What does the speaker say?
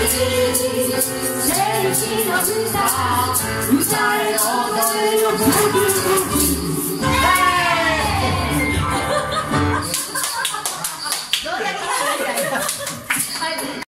正義の歌歌え踊れよ